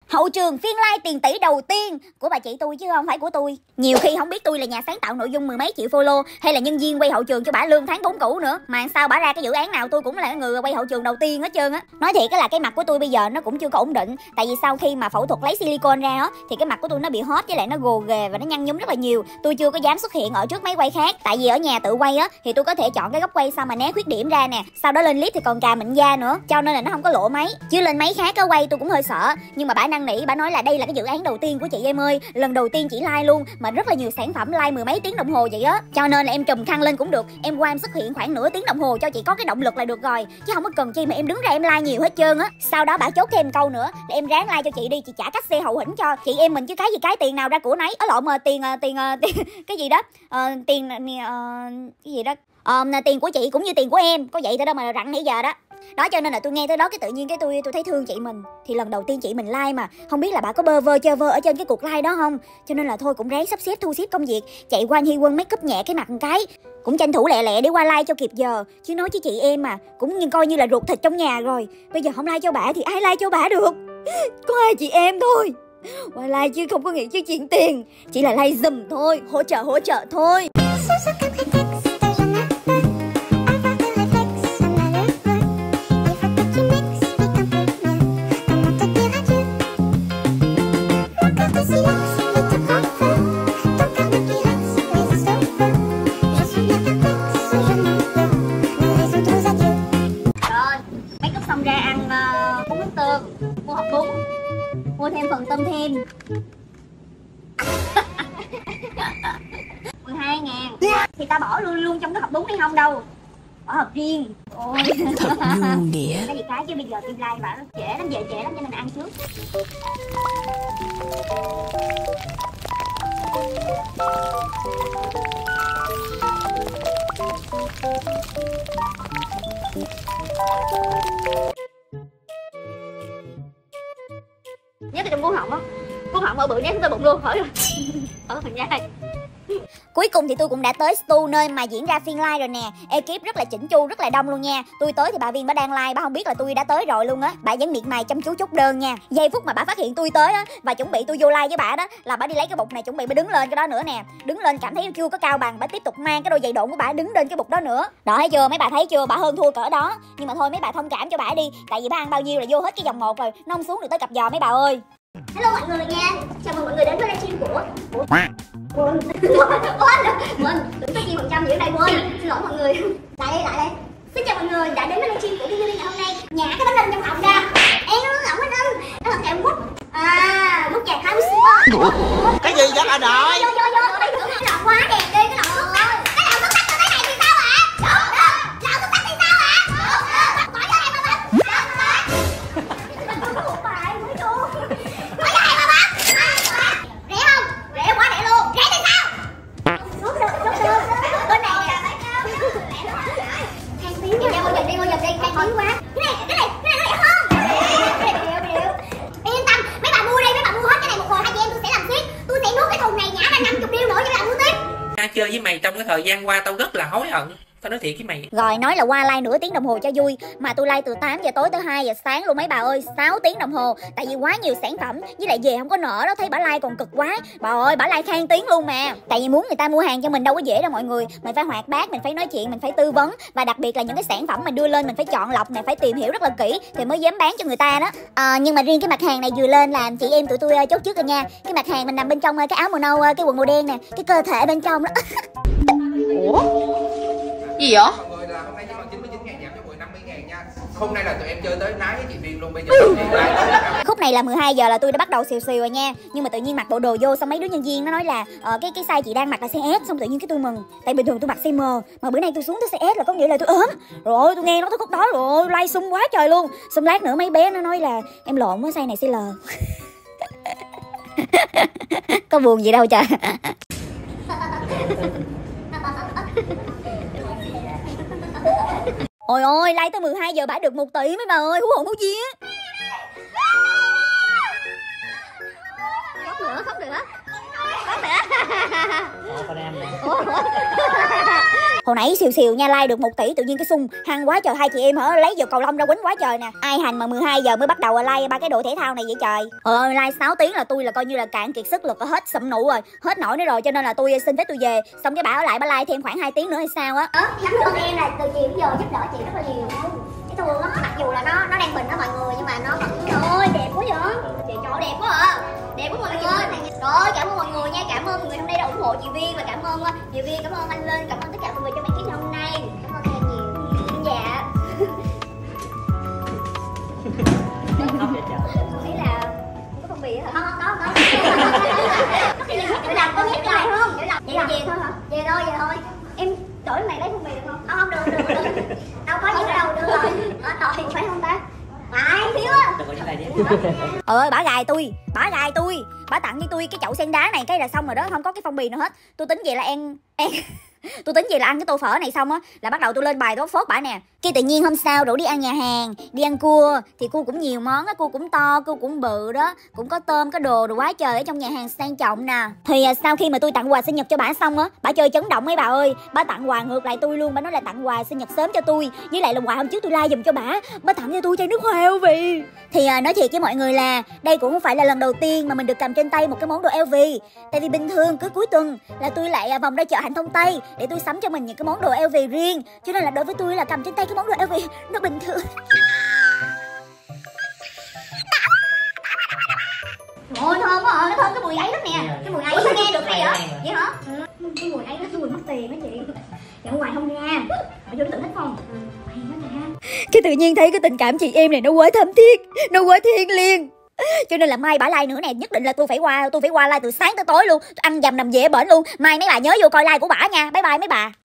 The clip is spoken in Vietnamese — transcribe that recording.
Hậu trường phiên live tiền tỷ đầu tiên của bà chị tôi chứ không phải của tôi. Nhiều khi không biết tôi là nhà sáng tạo nội dung mười mấy triệu follow hay là nhân viên quay hậu trường cho bả lương tháng 4 củ nữa, mà sao bả ra cái dự án nào tôi cũng là người quay hậu trường đầu tiên hết trơn á. Nói thiệt là cái mặt của tôi bây giờ nó cũng chưa có ổn định, tại vì sau khi mà phẫu thuật lấy silicone ra á thì cái mặt của tôi nó bị hót, với lại nó gồ ghề và nó nhăn nhúm rất là nhiều. Tôi chưa có dám xuất hiện ở trước máy quay khác, tại vì ở nhà tự quay á thì tôi có thể chọn cái góc quay sao mà né khuyết điểm ra nè, sau đó lên clip thì còn cà mịn da nữa, cho nên là nó không có lộ máy. Chứ lên máy khác á quay tôi cũng hơi sợ, nhưng mà bả năn nỉ, bả nói là đây là cái dự án đầu tiên của chị em ơi, lần đầu tiên chị like luôn mà rất là nhiều sản phẩm like mười mấy tiếng đồng hồ vậy á, cho nên là em trùm khăn lên cũng được, em qua em xuất hiện khoảng nửa tiếng đồng hồ cho chị có cái động lực là được rồi, chứ không có cần chi mà em đứng ra em like nhiều hết trơn á. Sau đó bả chốt thêm câu nữa là em ráng like cho chị đi, chị trả cách xe hậu hĩnh cho chị em mình chứ cái gì cái tiền nào ra của nấy. Ở lộn mà tiền cái gì đó tiền cái gì đó tiền của chị cũng như tiền của em, có vậy thôi đâu mà rặn nãy giờ đó. Đó cho nên là tôi nghe tới đó cái tự nhiên cái tôi thấy thương chị mình. Thì lần đầu tiên chị mình like mà không biết là bà có bơ vơ chơ vơ ở trên cái cuộc like đó không, cho nên là thôi cũng ráng sắp xếp thu xếp công việc, chạy qua Hi Quân make up nhẹ cái mặt một cái, cũng tranh thủ lẹ lẹ để qua like cho kịp giờ. Chứ nói chứ chị em mà cũng coi như là ruột thịt trong nhà rồi, bây giờ không like cho bả thì ai like cho bả được, có hai chị em thôi. Qua like chứ không có nghĩ chứ chuyện tiền, chỉ là like dùm thôi, hỗ trợ thôi. Xong ra ăn bún nước tương, mua hộp bún, mua thêm phần tôm thêm 12.000 thì ta bỏ luôn trong cái hộp bún hay không đâu, bỏ hộp riêng. Ôi thật vô nghĩa. Cái gì cái chứ bây giờ tim like bảo trễ lắm, về trễ lắm cho nên ăn trước. Nhớ cái trong cuốn họng á, cuốn họng ở bự nét tới bụng luôn, hỏi rồi. Ở phần nhai. Cuối cùng thì tôi cũng đã tới stu nơi mà diễn ra phiên live rồi nè. Ekip rất là chỉnh chu, rất là đông luôn nha. Tôi tới thì bà Viên bà đang live, bà không biết là tôi đã tới rồi luôn á. Bà vẫn miệt mài chăm chú chốt đơn nha. Giây phút mà bà phát hiện tôi tới á và chuẩn bị tôi vô live với bà đó là bà đi lấy cái bục này, chuẩn bị bà đứng lên cái đó nữa nè. Đứng lên cảm thấy chưa có cao bằng, bà tiếp tục mang cái đôi giày độn của bà đứng lên cái bục đó nữa. Đó thấy chưa, mấy bà thấy chưa, bà hơn thua cỡ đó. Nhưng mà thôi mấy bà thông cảm cho bà đi, tại vì bà ăn bao nhiêu là vô hết cái vòng 1 rồi, nó không xuống được tới cặp giò mấy bà ơi. Hello mọi người nha, chào mừng mọi người đến với livestream của quên đừng có chi phần trăm gì ở đây, quên, xin lỗi mọi người. Lại đây. Xin chào mọi người đã đến với livestream của Viên ngày hôm nay. Nhả cái bánh lên trong họng ra, em nó lỏng hết lên, nó là kẹo mút mút chà khá mút. Cái gì vậy bà nội? Vô đây thử cái lọ quá đẹp đi, cái lọ thuốc tắc, cái lọ thuốc tắc như thế này thì sao ạ? Đúng, lọ thuốc tắc thì sao ạ? Đúng, bỏ vô đây mà bấm. Chơi với mày trong cái thời gian qua tao rất là hối hận, tao nói thiệt với mày. Rồi nói là qua like nửa tiếng đồng hồ cho vui, mà tôi like từ 8 giờ tối tới 2 giờ sáng luôn mấy bà ơi, 6 tiếng đồng hồ. Tại vì quá nhiều sản phẩm, với lại về không có nợ đó, thấy bả like còn cực quá. Bà ơi, bả like khang tiếng luôn mà. Tại vì muốn người ta mua hàng cho mình đâu có dễ đâu mọi người. Mình phải hoạt bát, mình phải nói chuyện, mình phải tư vấn. Và đặc biệt là những cái sản phẩm mà đưa lên mình phải chọn lọc này, phải tìm hiểu rất là kỹ thì mới dám bán cho người ta đó. Nhưng mà riêng cái mặt hàng này vừa lên là chị em tụi tôi chốt trước rồi nha. Cái mặt hàng mình nằm bên trong cái áo màu nâu, cái quần màu đen nè, cái cơ thể bên trong đó. Ủa? Gì vậy? Mọi người là hôm nay chỉ còn 99.000 giảm cho 50.000 nha. Hôm nay là tụi em chơi tới nái với chị Viên luôn, bây giờ khúc này là 12 giờ là tôi đã bắt đầu xìu xìu rồi nha. Nhưng mà tự nhiên mặc bộ đồ vô xong mấy đứa nhân viên nó nói là cái size chị đang mặc là size S, xong tự nhiên cái tôi mừng. Tại bình thường tôi mặc size M mà bữa nay tôi xuống tới size S là có nghĩa là tôi ốm. Rồi tôi nghe nó tới khúc đó rồi like sung quá trời luôn. Xong lát nữa mấy bé nó nói là em lộn với size này size L. Có buồn gì đâu trời. Ôi ôi, like tới 12 giờ bả được 1 tỷ mấy bà ơi, hú hồn hú vía. Khóc nữa. Hồi nãy xìu xìu nha like được 1 tỷ tự nhiên cái xung hăng quá trời, hai chị em hả lấy vào cầu lông ra quýnh quá trời nè. Ai hành mà 12 giờ mới bắt đầu like 3 cái đồ thể thao này vậy trời. Like 6 tiếng là tôi là coi như là cạn kiệt sức lực, hết sụm nụ rồi, hết nổi nữa rồi, cho nên là tôi xin phép tôi về. Xong cái bà ở lại bà like thêm khoảng 2 tiếng nữa hay sao á. Cảm ơn em là từ chiều đến giờ giúp đỡ chị rất là nhiều. Cái thường á, mặc dù là nó đang bình đó mọi người, nhưng mà nó vẫn ơi đẹp quá vậy. Chị trời đẹp quá à. Đẹp quá mọi người ơi. Rồi cảm ơn mọi người nha, cảm ơn mọi người hôm nay đã ủng hộ chị Viên, và cảm ơn chị Viên, cảm ơn anh Linh, cảm ơn tất cả mọi người trong ekip hôm nay. Cảm ơn em nhiều. Dạ. Ý là không có phong bì hả? Không có. Chị làm có biết cái này không? Chị làm về thôi hả? Về thôi. Em đổi này lấy phong bì được không? Không được. Đâu có gì đâu, được rồi. Rồi phải không ta? Phải thiếu á. Bả gài tôi, bả tặng cho tôi cái chậu sen đá này cái là xong rồi đó, không có cái phong bì nào hết. Tôi tính vậy là tôi tính vậy là ăn cái tô phở này xong á là bắt đầu tôi lên bài tôi phốt bả nè. Cái tự nhiên hôm sau rủ đi ăn nhà hàng, đi ăn cua thì cua cũng nhiều món á, cua cũng to, cua cũng bự đó, cũng có tôm, có đồ quá trời ở trong nhà hàng sang trọng nè. Thì sau khi mà tôi tặng quà sinh nhật cho bả xong á, bả chơi chấn động mấy bà ơi, bả tặng quà ngược lại tôi luôn. Bả nói là tặng quà sinh nhật sớm cho tôi, với lại là quà hôm trước tôi like giùm cho bả tặng cho tôi chai nước hoa LV. Thì nói thiệt với mọi người là đây cũng không phải là lần đầu tiên mà mình được cầm trên tay một cái món đồ LV. Tại vì bình thường cứ cuối tuần là tôi lại vòng ra chợ Hạnh Thông Tây để tôi sắm cho mình những cái món đồ LV riêng, cho nên là đối với tôi là cầm trên tay cái món đồ LV nó bình thường. Ôi thơm quá à, nó thơm cái mùi ấy lắm nè. Cái mùi ấy sao nghe được này vậy? Vậy hả? Cái mùi ấy nó mùi mất tiền đó chị. Dạo ngoài không nha. Ở vô nó tự thích không? Hay quá nè. Cái tự nhiên thấy cái tình cảm chị em này nó quá thấm thiết, nó quá thiêng liêng. Cho nên là mai bả like nữa nè, nhất định là tôi phải qua like từ sáng tới tối luôn. Tôi ăn dầm nằm dễ bển luôn. Mai mấy bà nhớ vô coi like của bả nha. Bye bye mấy bà.